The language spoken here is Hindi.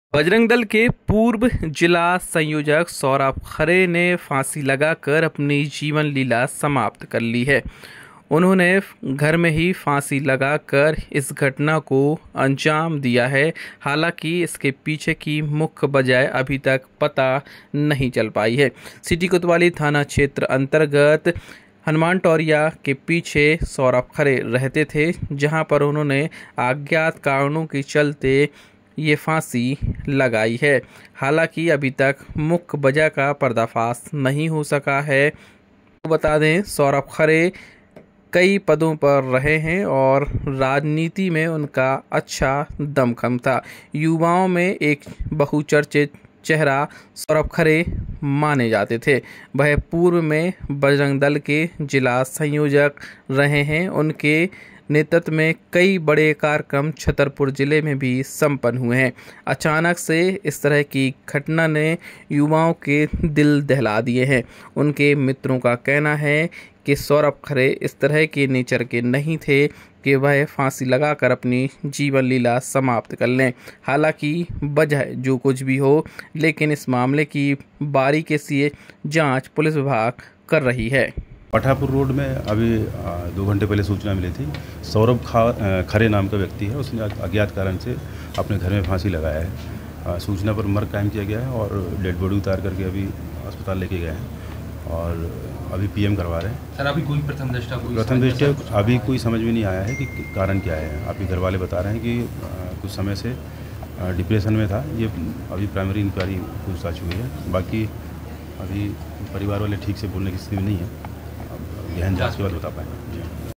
बजरंग दल के पूर्व जिला संयोजक सौरभ खरे ने फांसी लगाकर अपनी जीवन लीला समाप्त कर ली है। उन्होंने घर में ही फांसी लगाकर इस घटना को अंजाम दिया है। हालांकि इसके पीछे की मुख्य वजह अभी तक पता नहीं चल पाई है। सिटी कोतवाली थाना क्षेत्र अंतर्गत हनुमान टोरिया के पीछे सौरभ खरे रहते थे, जहां पर उन्होंने अज्ञात कारणों के चलते ये फांसी लगाई है। हालांकि अभी तक मुख्य वजह का पर्दाफाश नहीं हो सका है। तो बता दें, सौरभ खरे कई पदों पर रहे हैं और राजनीति में उनका अच्छा दमखम था। युवाओं में एक बहुचर्चित चेहरा सौरभ खरे माने जाते थे। वह पूर्व में बजरंग दल के जिला संयोजक रहे हैं। उनके नेतृत्व में कई बड़े कार्यक्रम छतरपुर जिले में भी संपन्न हुए हैं। अचानक से इस तरह की घटना ने युवाओं के दिल दहला दिए हैं। उनके मित्रों का कहना है कि सौरभ खरे इस तरह के नेचर के नहीं थे कि वह फांसी लगाकर अपनी जीवन लीला समाप्त कर लें। हालांकि वजह जो कुछ भी हो, लेकिन इस मामले की बारीकी से जांच पुलिस विभाग कर रही है। पठापुर रोड में अभी 2 घंटे पहले सूचना मिली थी। सौरभ खरे नाम का व्यक्ति है, उसने अज्ञात कारण से अपने घर में फांसी लगाया है। सूचना पर मर्ग कायम किया गया है और डेड बॉडी उतार करके अभी अस्पताल लेके गए हैं और अभी पीएम करवा रहे हैं। सर, अभी कोई प्रथम दृष्टया अभी कोई समझ में नहीं आया है कि कारण क्या है। अभी घर वाले बता रहे हैं कि कुछ समय से डिप्रेशन में था। ये अभी प्राइमरी इंक्वायरी पूछताछ हुई है। बाकी अभी परिवार वाले ठीक से बोलने की स्थिति में नहीं है। गहन जांच के बाद बता पाएंगे।